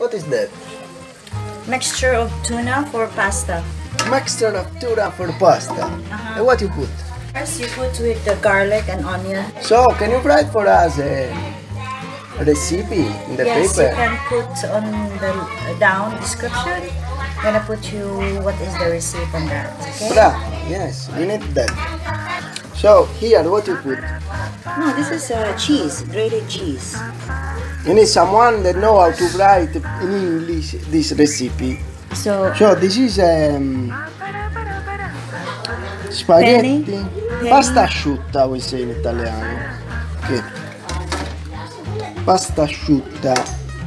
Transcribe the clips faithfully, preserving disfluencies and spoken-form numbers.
What is that? Mixture of tuna for pasta. Mixture of tuna for pasta. Uh-huh. And what you put? First you put with the garlic and onion. So, can you write for us a recipe in the Yes, paper? you can put on the down description. I'm gonna put you what is the receipt on that, okay? Bra, yes, we need that. So, here, what you put? No, this is uh, cheese, grated cheese. You need someone that know how to write in English this recipe. So, So, this is um, spaghetti, Penny. pasta asciutta, we say in italiano. Okay. Pasta asciutta,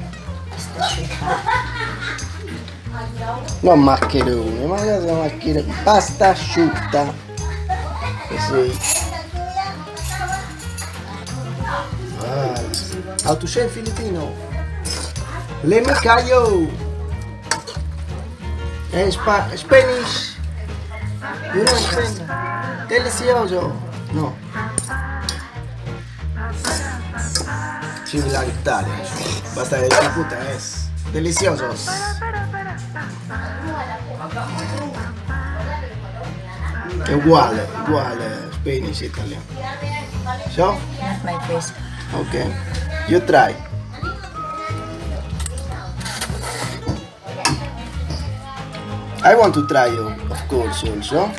non maccheroni, ma cosa maccheroni? Pasta asciutta. Così. Ah, how to say in Filipino? Let me callo. In Spa Spanish. You know Spanish? Delicioso. No. Similar Italian. Basta che ti puta es. Deliciosos. È uguale, uguale Spanish Italian. So? not my face. Okay. You try. I want to try you, of course, also.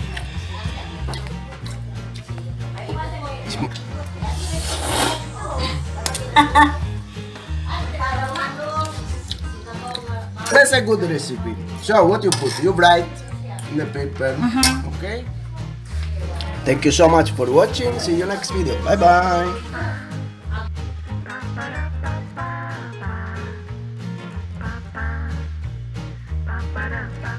That's a good recipe. So, what you put? You write in the paper, Mm-hmm. okay? Thank you so much for watching. See you next video. Bye bye. Ba-ba-da-ba.